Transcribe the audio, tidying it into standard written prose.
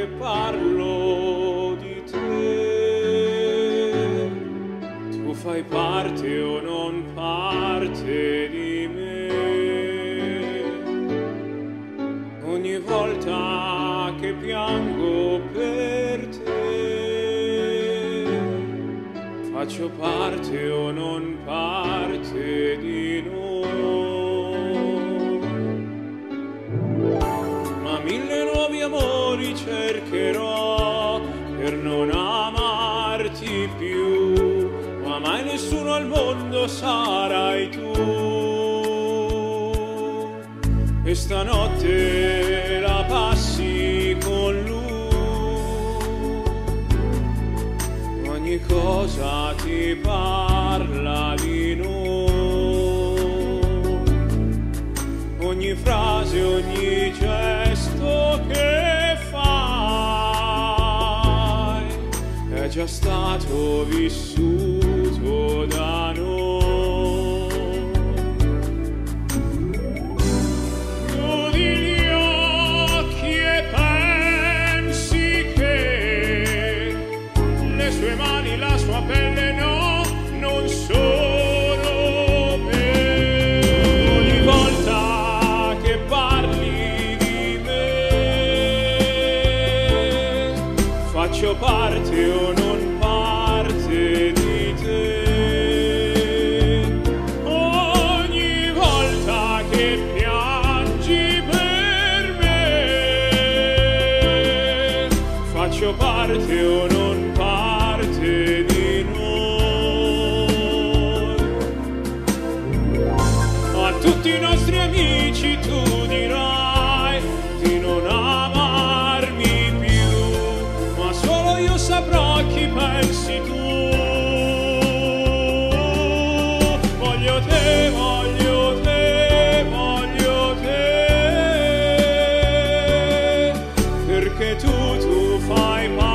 che parlo di te, tu fai parte o non parte di me. Ogni volta che piango per te, faccio parte o non parte di noi. Ma mille nuovi amori cercherò per non amarti più, ma mai nessuno al mondo sarai tu. E stanotte la passi con lui, ogni cosa ti parla di noi, ogni frase, ogni gesto che fai è già stato vissuto da noi. La sua pelle no, non sono me. Ogni volta che parli di me, faccio parte o non parte di te. Ogni volta che piangi per me, faccio parte o non parte di noi. A tutti i nostri amici tu dirai di non amarmi più, ma solo io saprò chi pensi tu. Voglio te, voglio te, voglio te, perché tu fai parte